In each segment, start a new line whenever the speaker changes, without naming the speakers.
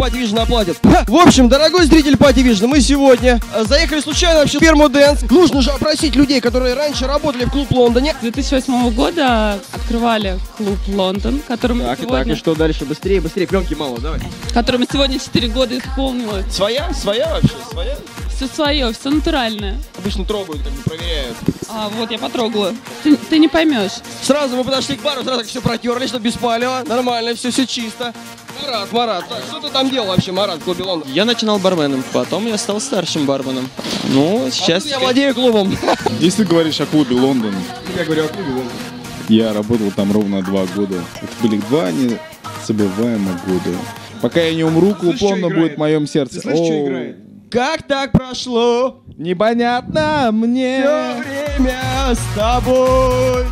Пативижн оплатит. В общем, дорогой зритель Пативижна, мы сегодня заехали случайно вообще в ферму Дэнс. Нужно же опросить людей, которые раньше работали в клуб Лондоне.
С 2008 года открывали клуб Лондон, которому
Так, и что дальше? Быстрее, пленки мало, давай.
которому сегодня 4 года исполнилось.
Своя вообще, своя?
Все свое, все натуральное.
Обычно трогают, как бы проверяют.
А вот я потрогала. Ты не поймешь.
Сразу мы подошли к бару, сразу все протерли, чтобы без палева. Нормально, все чисто. Марат, так, что ты там делал вообще, Марат, в клубе Лондон?
Я начинал барменом, потом я стал старшим барменом. Ну, сейчас...
я владею клубом.
Если ты говоришь о клубе Лондон,
Я говорю о клубе Лондон.
я работал там ровно 2 года. Это были 2 незабываемых года. Пока я не умру, клуб Лондон будет в моем сердце.
Ты слышишь, что играет? Как так прошло?
Непонятно мне.
Все время с тобой.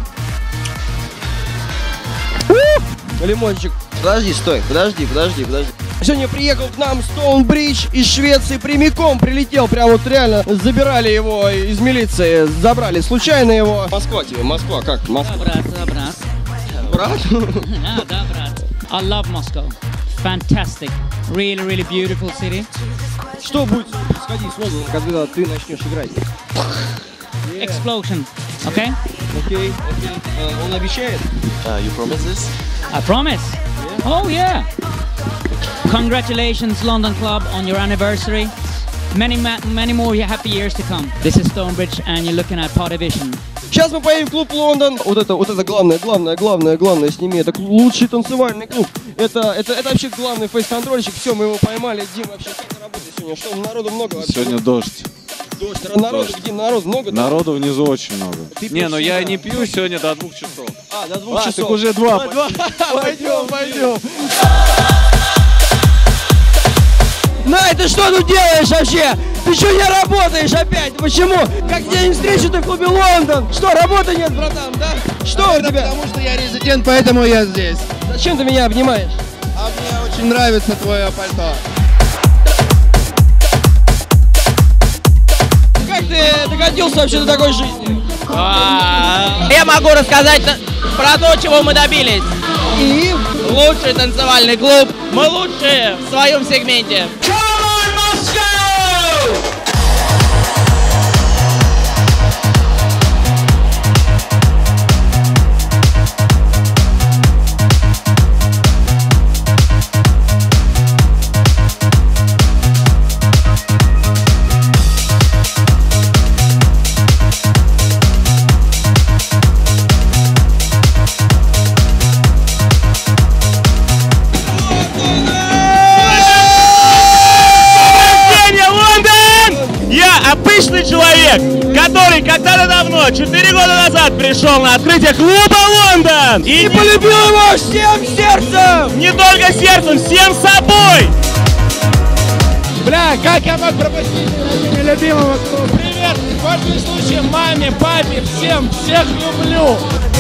Лимончик. Подожди. Сегодня приехал к нам Стоунбридж из Швеции, прямиком прилетел, прям вот реально забирали его из милиции, забрали случайно его. Москва, как? Москва.
Да, брат.
Брат?
Да, брат. I love Moscow. Fantastic. Really beautiful city.
Что будет происходить с Лондоном, когда ты начнешь играть?
Explosion. Okay?
Окей. Он обещает?
You promise this?
I promise. Oh yeah. Congratulations, London Club, on your anniversary. Many more happy years to come. This is Stonebridge, and you're looking at Patavision.
Сейчас мы поедем в клуб Лондон. Вот это главное, сними. Это лучший танцевальный клуб. Это вообще главный фейс-контрольщик. Все, мы его поймали. Дим, вообще как ты работаешь сегодня? Что, народу много вообще?
Сегодня дождь.
Дим, народ много?
Народу внизу очень много.
Не, ну я не пью сегодня до 2 часов.
До 2 часов.
Так уже 2.
Пойдем. Най, ты что тут делаешь вообще? Ты что не работаешь опять? Почему? Как день встречи ты в клубе Лондон? Что, работы нет, братан, да? Что у тебя?
Потому что я резидент, поэтому я здесь.
Зачем ты меня обнимаешь?
А мне очень нравится твое пальто.
Как ты докатился вообще до такой жизни?
Я могу рассказать про то, чего мы добились.
И?
Лучший танцевальный клуб. Мы лучшие в своем сегменте. Обычный человек, который когда-то давно, 4 года назад, пришел на открытие клуба Лондон
И полюбил его всем сердцем!
Не только сердцем, всем собой!
Бля, как я мог пропустить любимого клуба? Привет, в каждом случае маме, папе, всех люблю.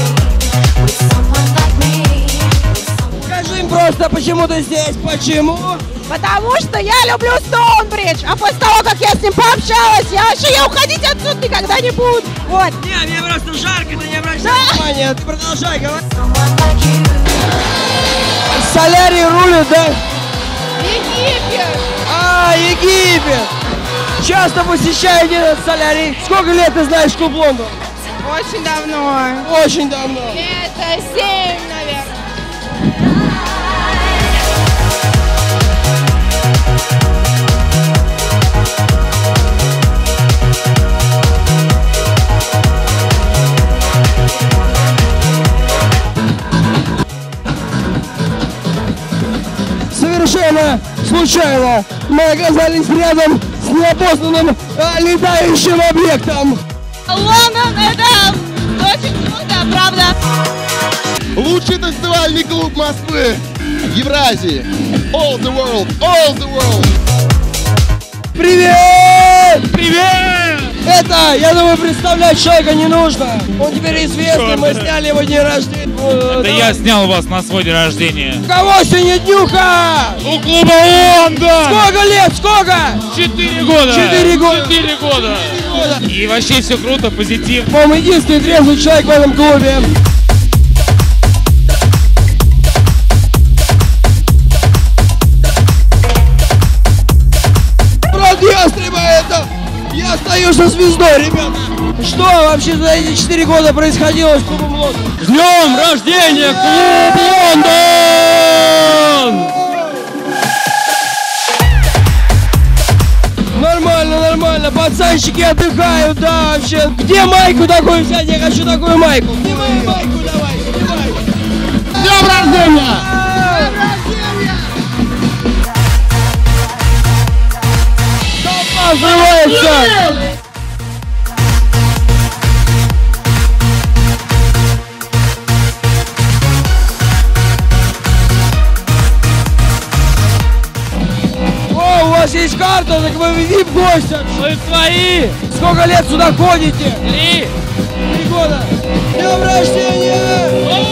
Скажи им просто, почему ты здесь, почему?
Потому что я люблю Стоунбридж, а после того, как я с ним пообщалась, я уходить отсюда никогда не буду. Вот.
Не, мне просто жарко, ты не обращай внимания, ты продолжай говорить. Солярий рулит, да?
Египет!
Египет! Часто посещаете этот солярий. Сколько лет ты знаешь клуб Лондон?
Очень давно.
Очень давно.
Это 7, наверное.
Совершенно случайно мы оказались рядом с неопознанным летающим объектом.
Лондон — это очень круто, правда.
Лучший танцевальный клуб Москвы, Евразии. All the world.
Привет! Привет! Это, я думаю, представлять человека не нужно. Он теперь известный, мы сняли его день рождения.
Это я снял вас на свой день рождения.
У кого сегодня днюха?
У клуба Лондон!
Сколько лет? Сколько?
4 года!
4 года!
4 года! И вообще все круто, позитив.
По-моему, единственный трезвый человек в этом клубе. остаешься звездой, ребята. Что вообще за эти 4 года происходило с клубом Лондон?
С днем рождения, клуб Лондон!
Нормально, нормально, пацанчики отдыхают, да, вообще. Где майку такую взять? Я хочу такую майку. Где мою майку давай, давай.
С днем рождения!
Толпа взрывается! О, у вас есть карта, так вы VIP-гости.
Вы свои!
Сколько лет сюда ходите?
3!
3 года. С днем рождения!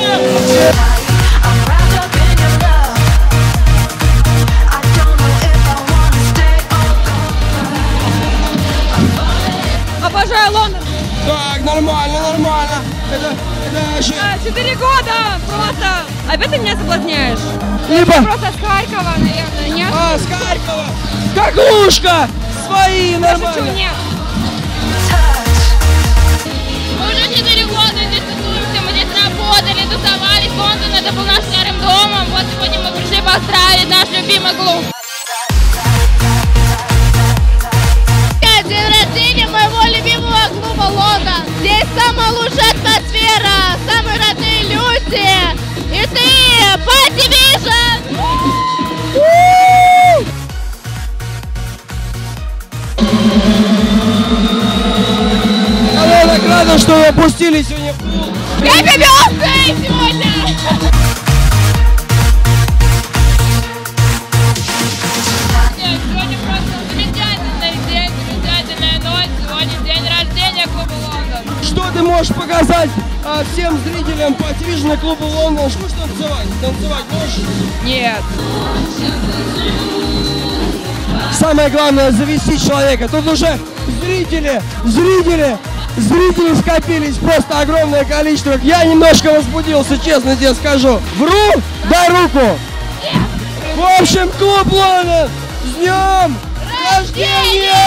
Обожаю Лондон.
Так, нормально, нормально. Это вообще...
4 года просто. Опять ты меня соблазняешь?
Либо...
Просто с Харькова, наверное, нет?
А, с Харькова! Коклушка! Свои, нормально!
Нет.
Мы уже 4 года здесь тусуемся, мы здесь работали, тусовались. Лондон это был нашим старым домом. Вот сегодня мы пришли поздравить наш любимый клуб. День рождения моего любимого клуба Лондон. Здесь самая лучшая атмосфера, самые родные люди. И ты, Party Vision!
Я так рада, что вы опустили сегодня в клуб.
Happy birthday сегодня! Сегодня просто замечательный день, замечательная ночь. Сегодня день рождения клуба Лондон.
Что ты можешь показать всем зрителям Party Vision клуба Лондон? Что ж танцевать? Танцевать можешь?
Нет.
Самое главное завести человека. Тут уже зрители скопились, просто огромное количество. Я немножко возбудился, честно тебе скажу. Вру? Дай руку. В общем, клуб Лондон, с днем рождения!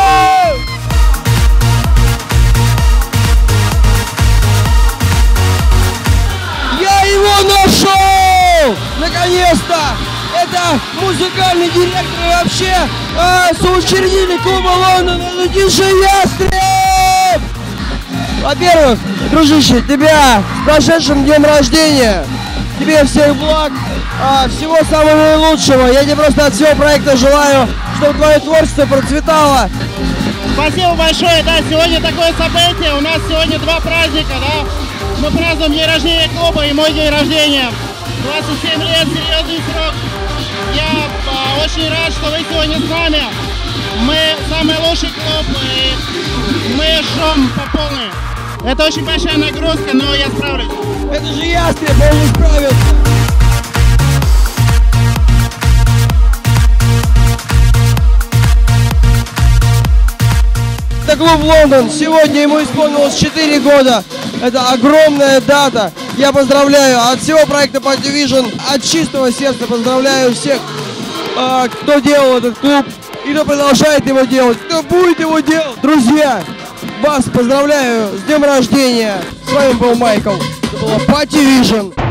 Я его нашел! Наконец-то! Это музыкальный директор и вообще соучредитель клуба Лондон, это диджей Ястреб! Во-первых, дружище, тебя с прошедшим днем рождения! Тебе всех благ, всего самого наилучшего. Я тебе просто от всего проекта желаю, чтобы твое творчество процветало.
Спасибо большое, да, сегодня такое событие, у нас сегодня 2 праздника, да. Мы празднуем день рождения клуба и мой день рождения. 27 лет, серьезный срок. Я очень рад, что вы сегодня с нами. Мы самый лучший клуб, и мы жжем по полной. Это очень большая нагрузка, но я справлюсь.
Это же Ястреб, он не справится. Это клуб Лондон. Сегодня ему исполнилось 4 года. Это огромная дата. Я поздравляю от всего проекта Party Vision, от чистого сердца поздравляю всех, кто делал этот клуб и кто продолжает его делать, кто будет его делать. Друзья, вас поздравляю с днем рождения. С вами был Майкл. Это была Party Vision.